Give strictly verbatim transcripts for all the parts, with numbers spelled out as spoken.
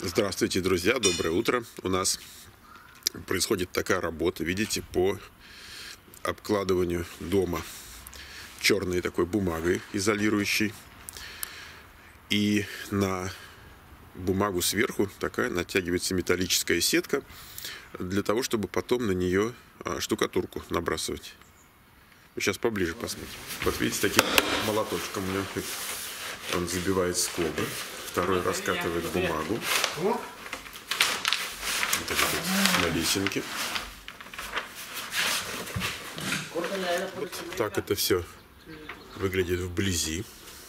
Здравствуйте, друзья, доброе утро. У нас происходит такая работа, видите, по обкладыванию дома черной такой бумагой изолирующей. И на бумагу сверху такая натягивается металлическая сетка для того, чтобы потом на нее штукатурку набрасывать. Сейчас поближе посмотрим. Вот видите, таким молоточком он забивает скобы. Второй раскатывает бумагу. Вот на лесенке. Вот так это все выглядит вблизи.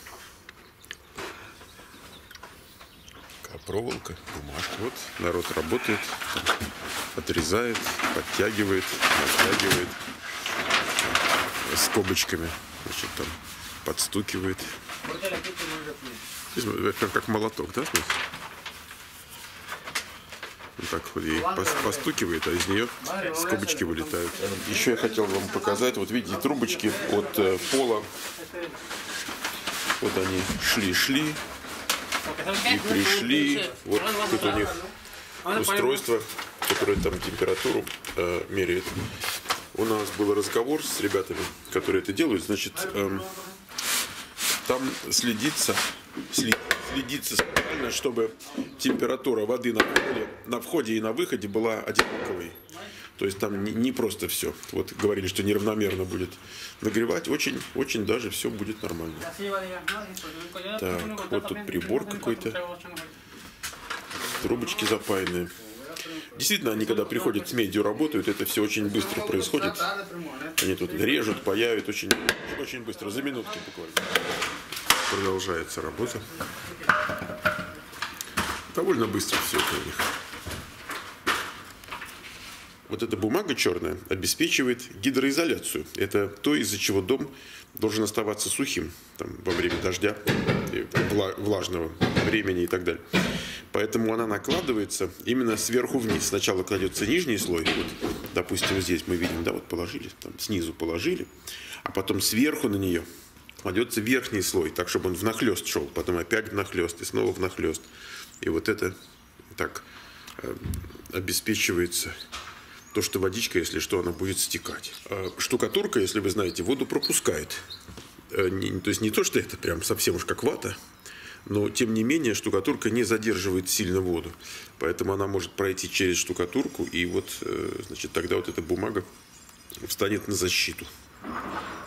Такая проволока, бумажка. Вот народ работает, отрезает, подтягивает, натягивает скобочками, значит, там подстукивает. Как, как молоток, да, смотрите? Вот так вот ей постукивает, а из нее скобочки вылетают. Еще я хотел вам показать, вот видите, трубочки от э, пола. Вот они шли-шли и пришли. Вот тут у них устройство, которое там температуру э, меряет. У нас был разговор с ребятами, которые это делают. Значит, э, там следится, следится специально, чтобы температура воды на входе, на входе и на выходе была одинаковой. То есть там не, не просто все. Вот говорили, что неравномерно будет нагревать. Очень, очень даже все будет нормально. Так, вот тут прибор какой-то. Трубочки запаянные. Действительно, они когда приходят с медью, работают, это все очень быстро происходит. Они тут режут, паяют очень, очень быстро, за минутки буквально. Продолжается работа. Довольно быстро все это у них. Вот эта бумага черная обеспечивает гидроизоляцию. Это то, из-за чего дом должен оставаться сухим там, во время дождя, влажного времени и так далее. Поэтому она накладывается именно сверху вниз. Сначала кладется нижний слой. Вот, допустим, здесь мы видим, да, вот положили, там снизу положили, а потом сверху на нее кладется верхний слой, так, чтобы он внахлёст шел, потом опять внахлёст и снова внахлёст. И вот это так э, обеспечивается то, что водичка, если что, она будет стекать. А штукатурка, если вы знаете, воду пропускает. Э, не, то есть не то, что это прям совсем уж как вата, но тем не менее штукатурка не задерживает сильно воду. Поэтому она может пройти через штукатурку, и вот, э, значит, тогда вот эта бумага встанет на защиту.